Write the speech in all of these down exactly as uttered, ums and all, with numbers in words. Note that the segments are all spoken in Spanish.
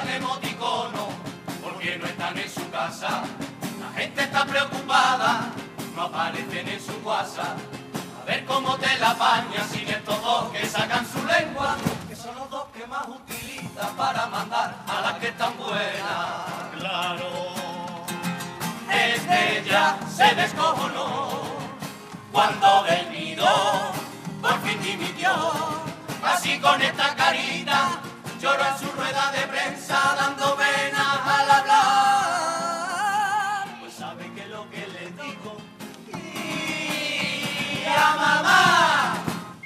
mandan emoticonos porque no están en su casa. La gente está preocupada, no aparecen en su WhatsApp. A ver cómo te la apañas sin estos dos que sacan su lengua, que son los dos que más utilizan para mandar a las que están buenas. Claro, este ya se descojonó cuando del nido por fin dimitió. Así con esta carita lloró en su rueda de prensa dando venas al hablar. Pues sabe que lo que le digo y a mamá.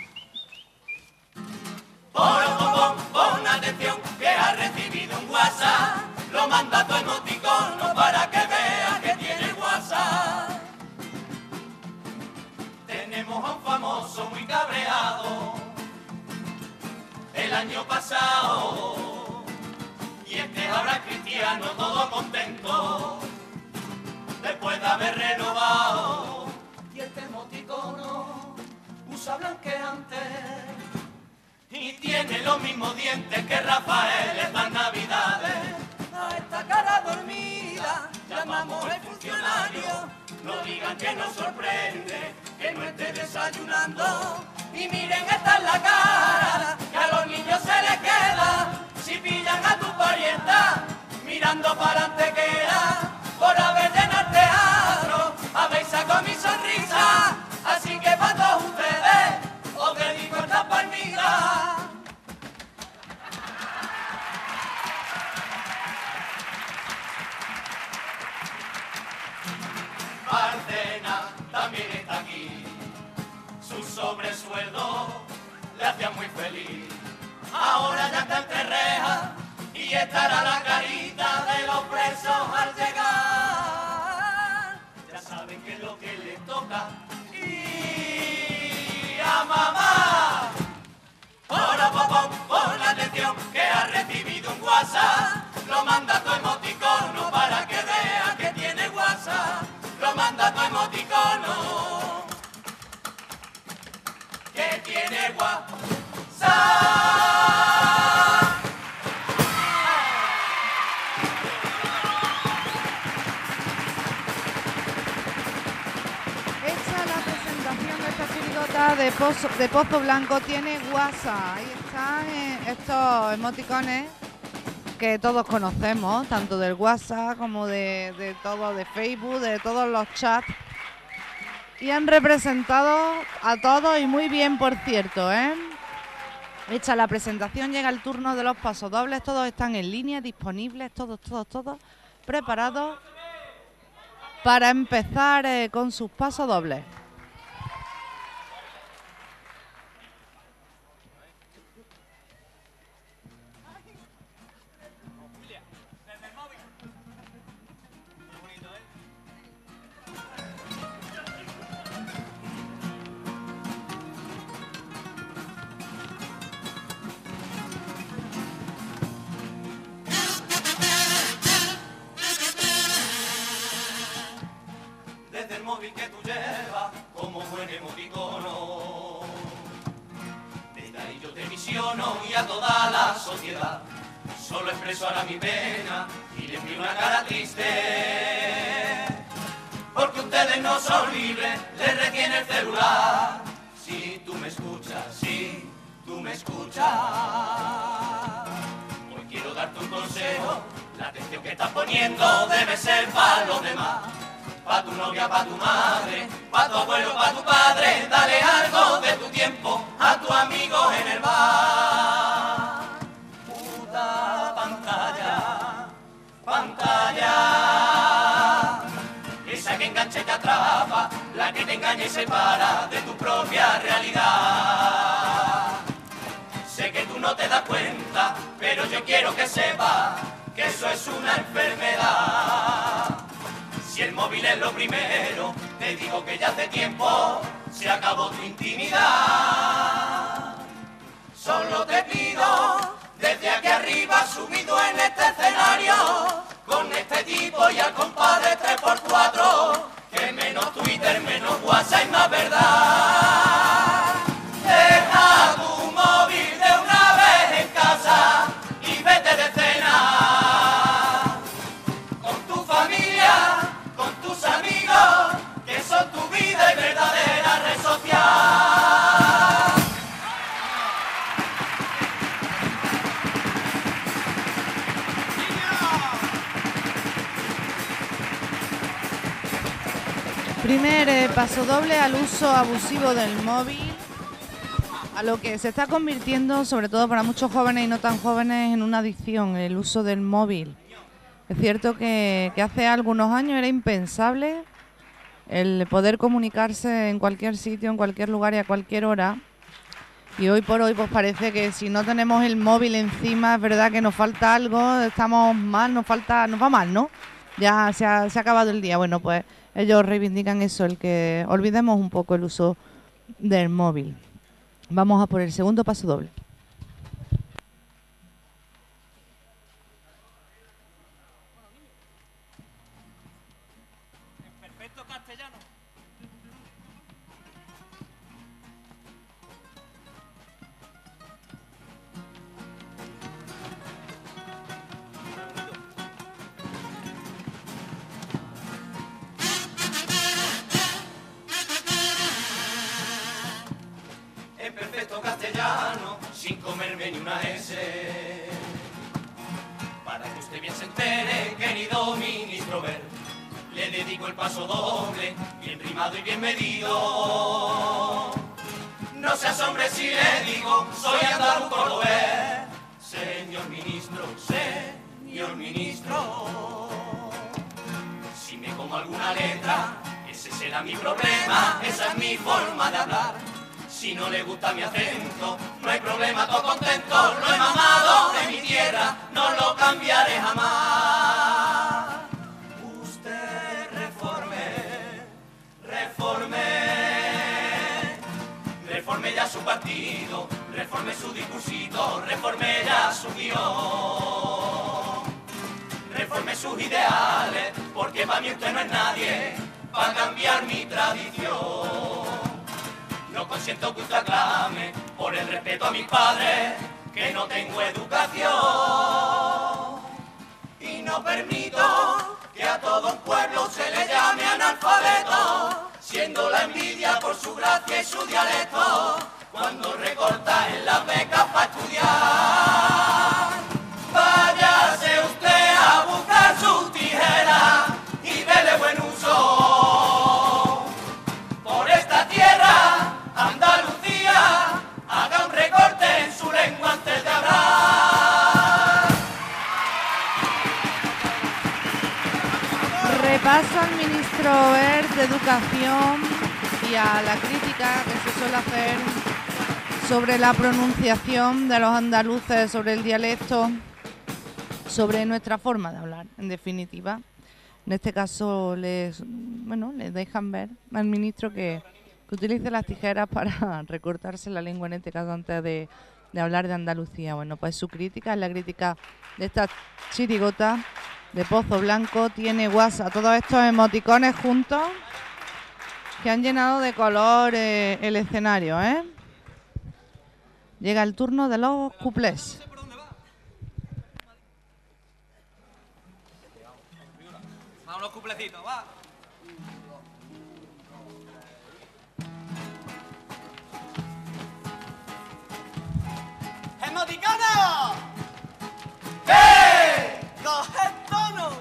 Poro, pon, pon atención que ha recibido un WhatsApp. Lo manda tu emoticono para que veas que tiene WhatsApp. Tenemos a un famoso muy cabreado el año pasado, y este ahora cristiano todo contento después de haber renovado. Y este emoticono usa blanqueante y tiene los mismos dientes que Rafael estas navidades. A esta cara dormida llamamos el funcionario. No digan que nos sorprende que no esté desayunando. Y miren, esta es la cara que a los niños se les queda si pillan a tu parienta mirando para adelante que era por haber llenado el teatro. Habéis sacado mi sonrisa, así que para todos ustedes os dedico esta palmita. Barcena también está aquí, su sobresueldo le hacía muy feliz. Ahora ya está entre rejas y estará la carita de los presos al llegar. Ya saben que es lo que les toca y a mamá. Ahora pon, pon atención que ha recibido un WhatsApp. Lo manda tu emoticono para que vea que tiene WhatsApp. Lo manda tu emoticono que tiene WhatsApp. Hecha la presentación de esta chirigota de Pozo, de Pozo Blanco, tiene WhatsApp. Ahí están eh, estos emoticones que todos conocemos, tanto del WhatsApp como de, de todo, de Facebook, de todos los chats. Y han representado a todos y muy bien, por cierto, ¿eh? Hecha la presentación, llega el turno de los pasodobles. Todos están en línea, disponibles, todos, todos, todos preparados para empezar eh, con sus pasodobles. Que tú llevas como buen emoticono, desde ahí yo te visiono y a toda la sociedad solo expreso ahora mi pena y le envío una cara triste, porque ustedes no son libres, les retiene el celular. Si tú me escuchas, si tú me escuchas, hoy quiero darte un consejo, la atención que estás poniendo debe ser para los demás. Pa' tu novia, pa' tu madre, pa' tu abuelo, pa' tu padre, dale algo de tu tiempo a tu amigo en el bar. Puta pantalla, pantalla, esa que engancha y te atrapa, la que te engaña y separa de tu propia realidad. Sé que tú no te das cuenta, pero yo quiero que sepas que eso es una enfermedad. Si el móvil es lo primero, te digo que ya hace tiempo se acabó tu intimidad. Solo te pido, desde aquí arriba, subido en este escenario, con este tipo y al compadre tres por cuatro, que menos Twitter, menos WhatsApp y más verdad. Deja tu móvil de una vez en casa y vete de cena. Primer eh, paso doble al uso abusivo del móvil, a lo que se está convirtiendo, sobre todo para muchos jóvenes y no tan jóvenes, en una adicción, el uso del móvil. Es cierto que, que hace algunos años era impensable el poder comunicarse en cualquier sitio, en cualquier lugar y a cualquier hora. Y hoy por hoy pues parece que si no tenemos el móvil encima, es verdad que nos falta algo, estamos mal, nos falta, nos va mal, ¿no? Ya se ha, se ha acabado el día. Bueno, pues ellos reivindican eso, el que olvidemos un poco el uso del móvil. Vamos a por el segundo paso doble. En perfecto castellano. En perfecto castellano, sin comerme ni una S. Para que usted bien se entere, querido ministro Ver, le dedico el paso doble, bien rimado y bien medido. No se asombre si le digo, soy andaluz cordobés. Señor ministro, señor ministro, si me como alguna letra, ese será mi problema, esa es mi forma de hablar. Si no le gusta mi acento, no hay problema, todo contento. Lo he mamado de mi tierra, no lo cambiaré jamás. Usted reforme, reforme, reforme ya su partido, reforme su discursito, reforme ya su guión, reforme sus ideales, porque para mí usted no es nadie, para cambiar mi tradición. No consiento que usted aclame por el respeto a mis padres, que no tengo educación. Y no permito que a todo un pueblo se le llame analfabeto, siendo la envidia por su gracia y su dialecto, cuando recorta en las becas para estudiar. Váyase usted a buscar sus tijeras y dele buen uso. Por esta tierra, Andalucía, haga un recorte en su lengua antes de hablar. Repaso al ministro Wert de Educación y a la crítica que se suele hacer sobre la pronunciación de los andaluces, sobre el dialecto, sobre nuestra forma de hablar, en definitiva. En este caso les, bueno, les dejan ver al ministro que que utilice las tijeras para recortarse la lengua, en este caso antes de, de hablar de Andalucía. Bueno, pues su crítica es la crítica de esta chirigota de Pozo Blanco. Tiene WhatsApp, todos estos emoticones juntos que han llenado de color eh, el escenario, ¿eh? Llega el turno de los cuplés. Vamos los cuplecitos, va. ¡Emoticono! ¡Eh! ¡Coge tono!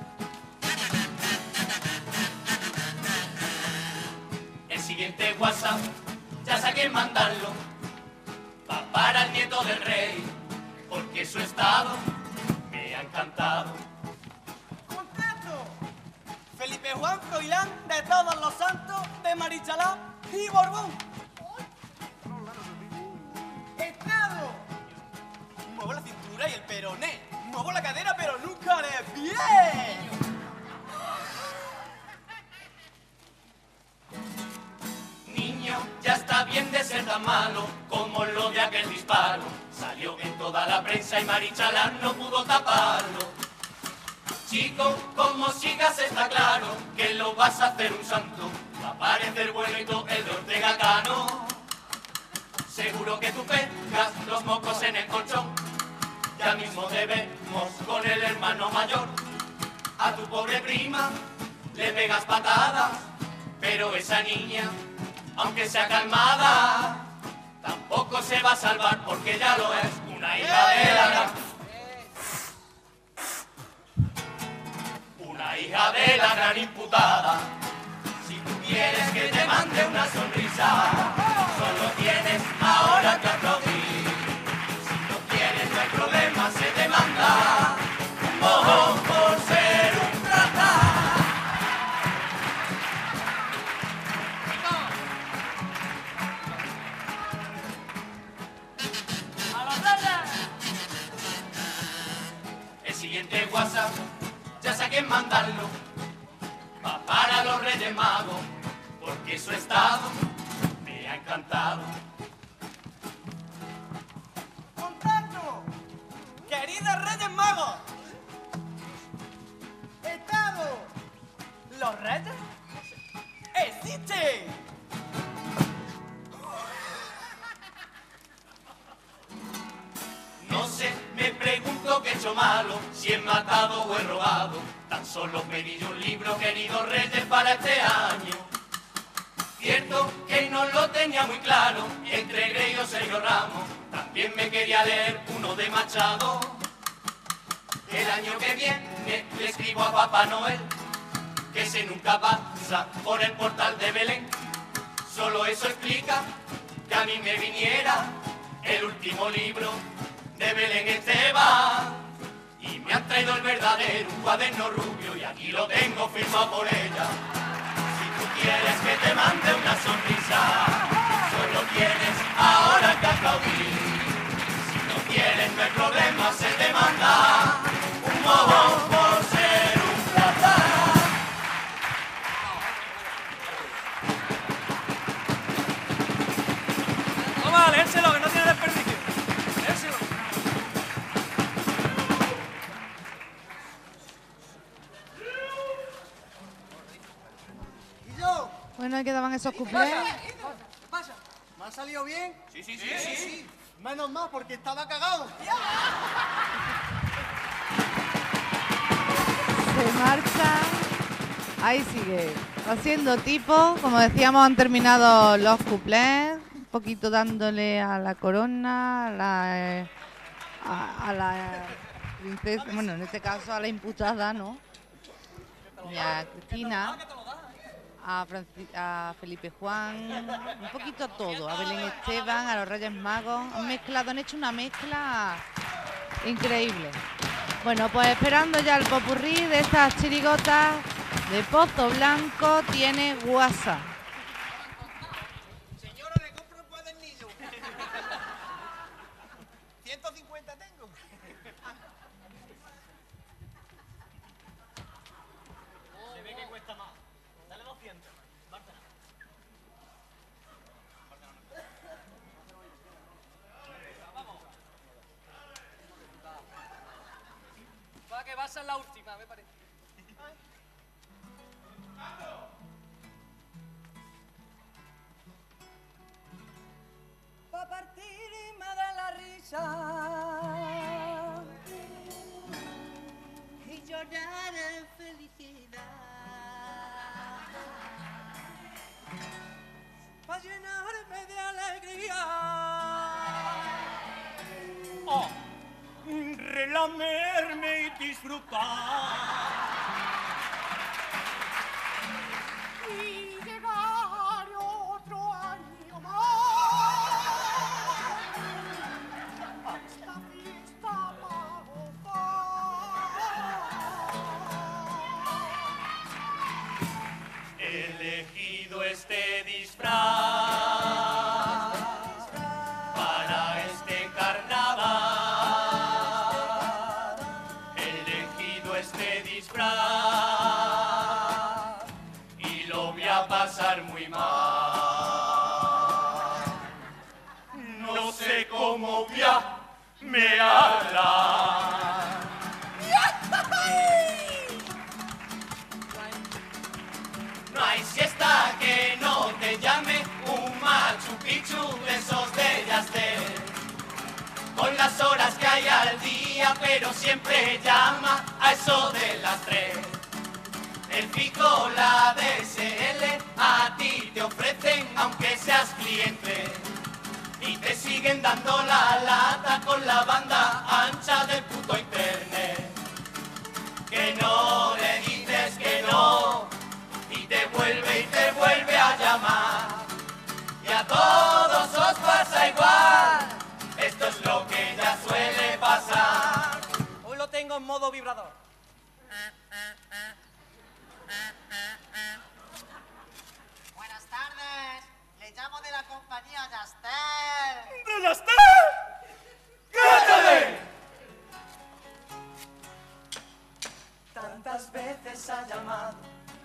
El siguiente WhatsApp, ya sé a quién mandarlo. Va para el nieto del rey, porque su estado me ha encantado. ¡Contento! Felipe Juan Froilán, de todos los santos, de Marichalá y Borbón. ¡Estado! Muevo la cintura y el peroné. Muevo la cadera, pero nunca haré pie. Niño, ya está bien de ser tan malo como lo de aquel disparo. Salió en toda la prensa y Marichalá no pudo taparlo. Chico, como sigas está claro que lo vas a hacer un santo. Va a parecer bueno y todo el de Ortega Cano. Seguro que tú pegas los mocos en el colchón. Ya mismo debemos con el hermano mayor. A tu pobre prima le pegas patadas, pero esa niña, aunque sea calmada, tampoco se va a salvar porque ya lo es, una hija de la gran... Una hija de la gran imputada. Si tú WhatsApp, ya sé a quién mandarlo, va para los Reyes Magos, porque su estado me ha encantado. ¡Contacto! ¡Queridos Reyes Magos! ¡Estado! ¿Los Reyes? ¡Existen! No sé, me pregunto qué he hecho malo, si he matado o he robado. Tan solo pedí un libro, queridos Reyes, para este año. Cierto que no lo tenía muy claro, entre Grey o Sergio Ramos. También me quería leer uno de Machado. El año que viene le escribo a Papá Noel que ese nunca pasa por el portal de Belén. Solo eso explica que a mí me viniera el último libro de Belén Esteban. Y me han traído el verdadero, un cuaderno rubio, y aquí lo tengo firmado por ella. Si tú quieres que te mande una sonrisa, solo tienes ahora que aplaudir. Si no quieres, no hay problema, se te manda un mojón por ser un plata. Toma, léenselo, que no tiene desperdicio. Léenselo. ¿Y yo? Bueno, ahí quedaban esos ¿Qué cuplés. pasa? ¿Qué pasa? ¿Me ha salido bien? Sí, sí, sí, sí, sí. Menos mal, porque estaba cagado. Se marcha. Ahí sigue. Haciendo tipo. Como decíamos, han terminado los cuplés. Un poquito dándole a la corona, a la, eh, a, a la princesa, bueno, en este caso a la imputada, ¿no? Y a Cristina, a, Franci- a Felipe Juan, un poquito a todo, a Belén Esteban, a los Reyes Magos. Han mezclado, han hecho una mezcla increíble. Bueno, pues esperando ya el popurrí de estas chirigotas de Pozo Blanco, tiene WhatsApp. Señora, le compro un cuadernillo. ciento cincuenta tengo. Se ve que cuesta más. Dale doscientos. Bártela. Vamos. Va, que va a ser la última, me parece. Pa' partirme de la risa y llorar en felicidad, pa' llenarme de alegría, oh, relamerme y disfrutar. Y llegar otro año más a esta fiesta para gozar. He elegido este disfraz para este carnaval. He elegido este disfraz y lo voy a pasar muy mal. No sé cómo voy a me hablar. No hay siesta que no te llame un Machu Picchu de esos de Yastel. Con las horas que hay al día, pero siempre llama a eso de las tres. El pico, la D S L, a ti te ofrecen aunque seas cliente. Y te siguen dando la lata con la banda ancha del puto internet. Que no le dices que no, y te vuelve y te vuelve a llamar. Y a todos os pasa igual, esto es lo que ya suele pasar. Hoy lo tengo en modo vibrador. Buenas tardes, le llamo de la compañía Yastel. ¡De las tres! ¡Cállate!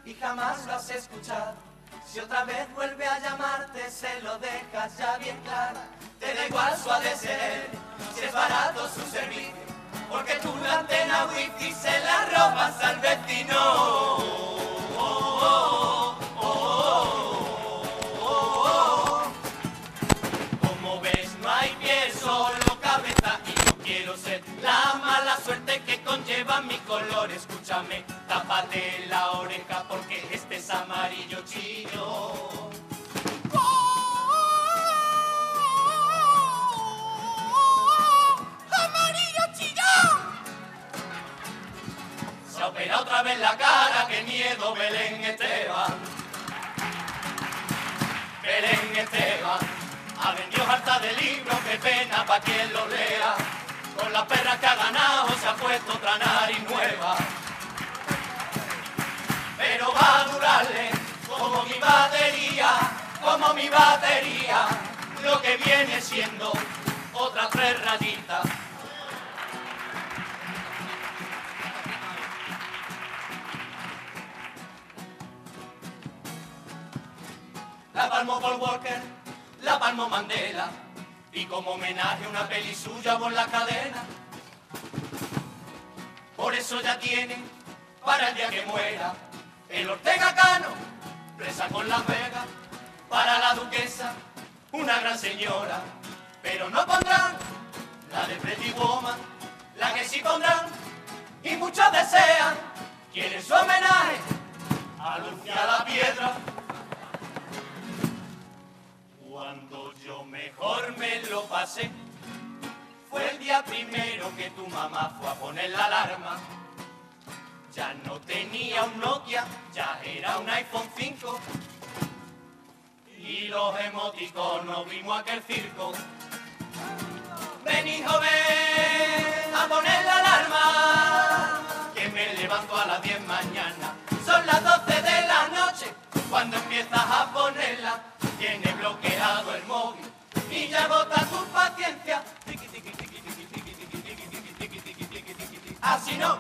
y jamás lo has escuchado. Si otra vez vuelve a llamarte, se lo dejas ya bien claro. Te da igual su A D S L, si es barato su servicio, porque tú la antena wifi se la robas al vecino. Oh, oh, oh, oh, oh, oh. Como ves, no hay pie, solo cabeza, y yo quiero ser la mala suerte que conlleva mi color. Escúchame, tápate la oreja porque este es amarillo chino. Opera otra vez la cara, qué miedo, Belén Esteban. Belén Esteban ha vendido harta de libros, qué pena pa' quien los lea. Con las perras que ha ganado se ha puesto otra nariz nueva. Pero va a durarle como mi batería, como mi batería, lo que viene siendo otra tres rayitas. La palmó Paul Walker, la palmó Mandela, y como homenaje una peli suya por la cadena. Por eso ya tienen, para el día que muera, el Ortega Cano, presa con Las Vegas. Para la duquesa, una gran señora, pero no pondrán la de Pretty Woman, la que sí pondrán, y muchos desean, quieren su homenaje a Lucía la Piedra. Cuando yo mejor me lo pasé, fue el día primero que tu mamá fue a poner la alarma. Ya no tenía un Nokia, ya era un iPhone cinco. Y los emoticonos vimos aquel circo. Ven hijo, ven a poner la alarma, que me levanto a las diez mañana. Son las doce de la noche, cuando empiezas a ponerla. Tienes bloqueado el móvil y ya agota tu paciencia. Así no,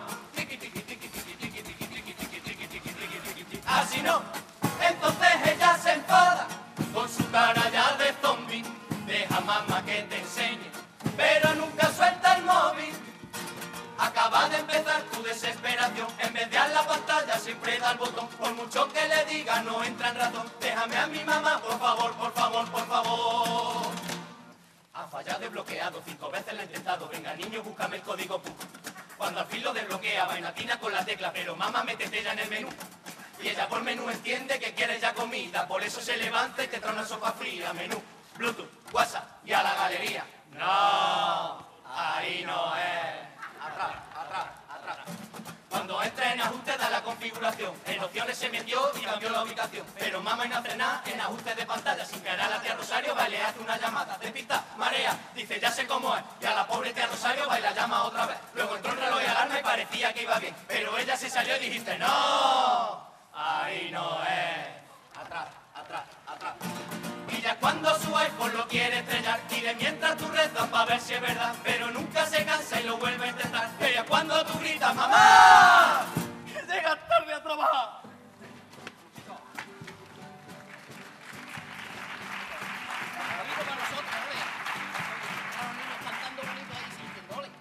así no. Entonces ella se enfada con su cara ya de zombie. Deja mamá que te enseñe, pero nunca suelta el móvil. Acaba de empezar tu desesperación, en vez de dar la pantalla siempre da el botón. Por mucho que le diga no entra en razón. Déjame a mi mamá, por favor, por favor, por favor. Ha fallado desbloqueado, cinco veces lo he intentado. Venga niño, búscame el código P U C. Cuando al fin lo desbloquea, vainatina con la tecla, pero mamá métete ya en el menú. Y ella por menú entiende que quiere ya comida, por eso se levanta y te trae una sopa fría. Menú, Bluetooth, WhatsApp y a la galería. No, ahí no es. Atrás, atrás, atrás. Cuando entra en ajuste da la configuración. En opciones se metió y cambió la ubicación. Pero mamá no hace nada en ajuste de pantalla. Sin querer a la tía Rosario va y le hace una llamada. Despista, marea, dice ya sé cómo es. Y a la pobre tía Rosario va y la llama otra vez. Luego entró el reloj y alarma y parecía que iba bien. Pero ella se salió y dijiste no, ahí no es. Atrás, atrás, atrás. Y ya cuando su iPhone lo quiere estrellar, y de mientras tú rezas para ver si es verdad, pero nunca se cansa y lo vuelve a intentar. Que ya cuando tú gritas ¡mamá!, que llegas tarde a trabajar. Bonito para nosotros, ole. A los niños cantando bonito ahí sintiendo, ole.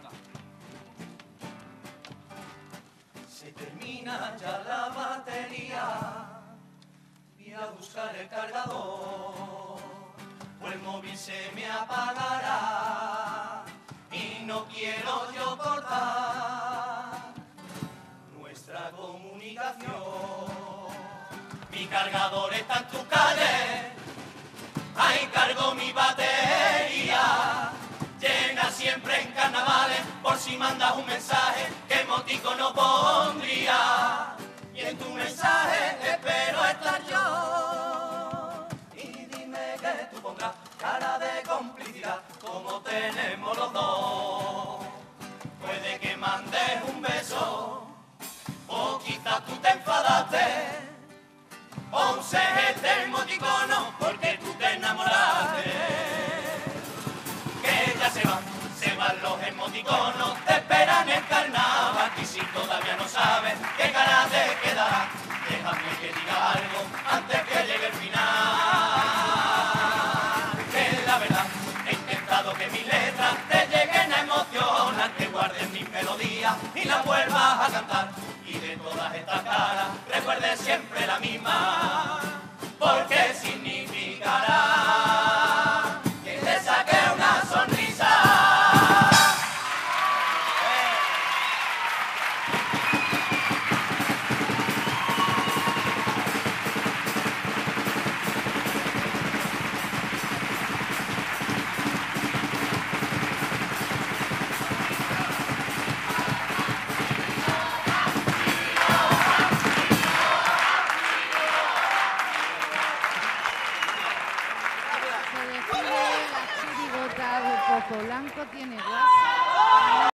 Se termina ya la batería, voy a buscar el cargador, o el móvil se me apagará y no quiero yo cortar nuestra comunicación. Mi cargador está en tu calle, ahí cargo mi batería, llena siempre en carnavales, por si mandas un mensaje que emoticono pondría. Y en tu mensaje espero estar yo, y dime que tú pondrás cara de complicidad como tenemos los dos. Puede que mandes un beso, o quizás tú te enfadaste, ponse este emoticono porque tú te enamoraste. Que ya se van, se van los emoticonos, te esperan el carnaval, y si todavía no sabes qué cara te quedará, recuerde siempre la misma.